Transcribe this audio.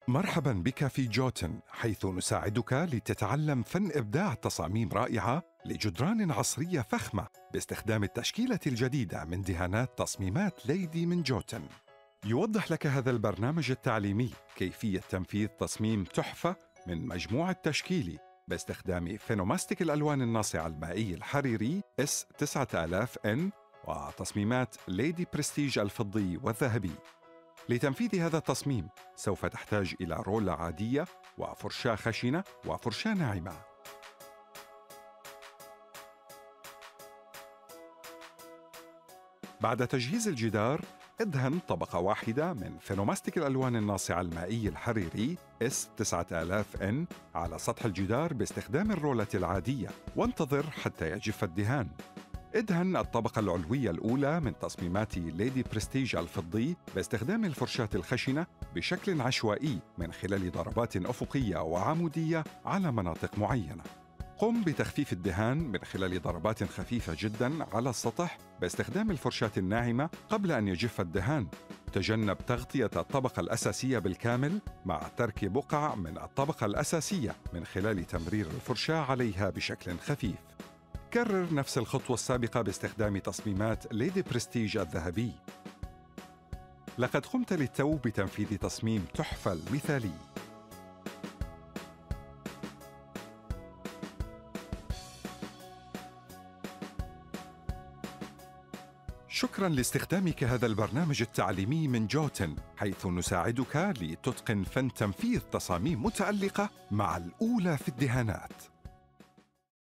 مرحبا بك في جوتن، حيث نساعدك لتتعلم فن إبداع تصاميم رائعة لجدران عصرية فخمة باستخدام التشكيلة الجديدة من دهانات تصميمات ليدي من جوتن. يوضح لك هذا البرنامج التعليمي كيفية تنفيذ تصميم تحفة من مجموعة تشكيلي باستخدام فينوماستيك الألوان الناصعة المائي الحريري S9000N وتصميمات ليدي برستيج الفضي والذهبي. لتنفيذ هذا التصميم سوف تحتاج إلى رولة عادية وفرشاة خشنة وفرشاة ناعمة. بعد تجهيز الجدار، ادهن طبقة واحدة من فينوماستيك الألوان الناصعة المائي الحريري S9000N على سطح الجدار باستخدام الرولة العادية، وانتظر حتى يجف الدهان. ادهن الطبقة العلوية الأولى من تصميمات ليدي برستيج الفضي باستخدام الفرشاة الخشنة بشكل عشوائي من خلال ضربات أفقية وعمودية على مناطق معينة. قم بتخفيف الدهان من خلال ضربات خفيفة جداً على السطح باستخدام الفرشاة الناعمة قبل أن يجف الدهان. تجنب تغطية الطبقة الأساسية بالكامل مع ترك بقع من الطبقة الأساسية من خلال تمرير الفرشاة عليها بشكل خفيف. كرر نفس الخطوة السابقة باستخدام تصميمات ليدي برستيج الذهبي. لقد قمت للتو بتنفيذ تصميم تحفة المثالي. شكراً لاستخدامك هذا البرنامج التعليمي من جوتن، حيث نساعدك لتتقن فن تنفيذ تصاميم متألقة مع الأولى في الدهانات.